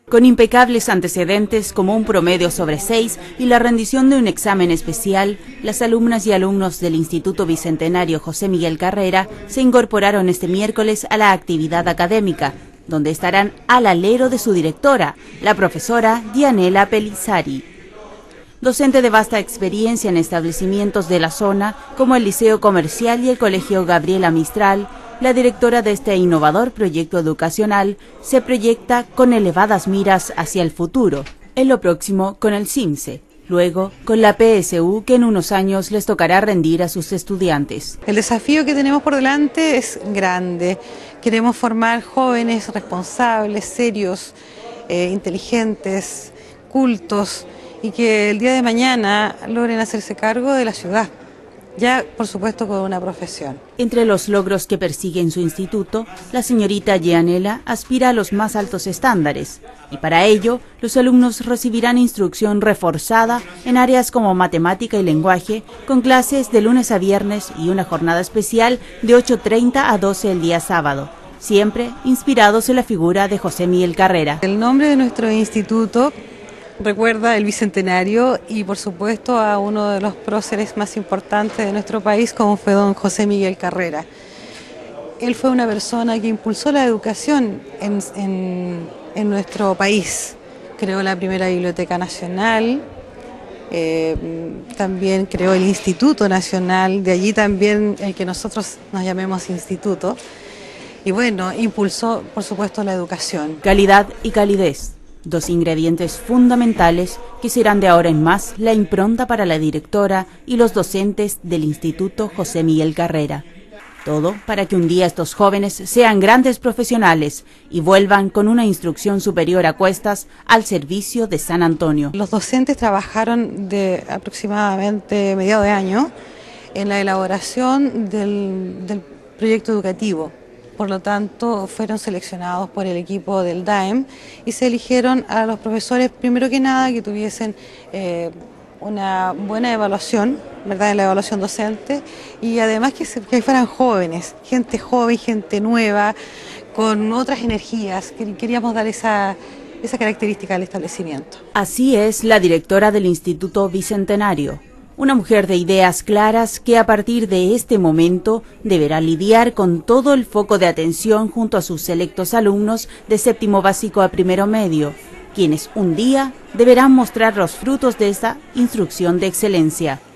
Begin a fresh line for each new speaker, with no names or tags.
Con impecables antecedentes como un promedio sobre 6 y la rendición de un examen especial, las alumnas y alumnos del Instituto Bicentenario José Miguel Carrera se incorporaron este miércoles a la actividad académica, donde estarán al alero de su directora, la profesora Dianela Pelizari. Docente de vasta experiencia en establecimientos de la zona, como el Liceo Comercial y el Colegio Gabriela Mistral, la directora de este innovador proyecto educacional se proyecta con elevadas miras hacia el futuro, en lo próximo con el CIMSE, luego con la PSU que en unos años les tocará rendir a sus estudiantes.
El desafío que tenemos por delante es grande. Queremos formar jóvenes responsables, serios, inteligentes, cultos y que el día de mañana logren hacerse cargo de la ciudad. Ya, por supuesto, con una profesión.
Entre los logros que persigue en su instituto, la señorita Dianela aspira a los más altos estándares y para ello los alumnos recibirán instrucción reforzada en áreas como matemática y lenguaje, con clases de lunes a viernes y una jornada especial de 8:30 a 12 el día sábado, siempre inspirados en la figura de José Miguel Carrera.
El nombre de nuestro instituto recuerda el Bicentenario y por supuesto a uno de los próceres más importantes de nuestro país, como fue don José Miguel Carrera. Él fue una persona que impulsó la educación en nuestro país. Creó la primera Biblioteca Nacional, también creó el Instituto Nacional, de allí también el que nosotros nos llamemos instituto. Y bueno, impulsó por supuesto la educación.
Calidad y calidez. Dos ingredientes fundamentales que serán de ahora en más la impronta para la directora y los docentes del Instituto José Miguel Carrera. Todo para que un día estos jóvenes sean grandes profesionales y vuelvan con una instrucción superior a cuestas al servicio de San Antonio.
Los docentes trabajaron de aproximadamente mediados de año en la elaboración del proyecto educativo. Por lo tanto, fueron seleccionados por el equipo del DAEM y se eligieron a los profesores, primero que nada, que tuviesen una buena evaluación, ¿verdad?, en la evaluación docente, y además que fueran jóvenes, gente joven, gente nueva, con otras energías. Queríamos dar esa característica al establecimiento.
Así es la directora del Instituto Bicentenario. Una mujer de ideas claras que a partir de este momento deberá lidiar con todo el foco de atención junto a sus selectos alumnos de séptimo básico a primero medio, quienes un día deberán mostrar los frutos de esta instrucción de excelencia.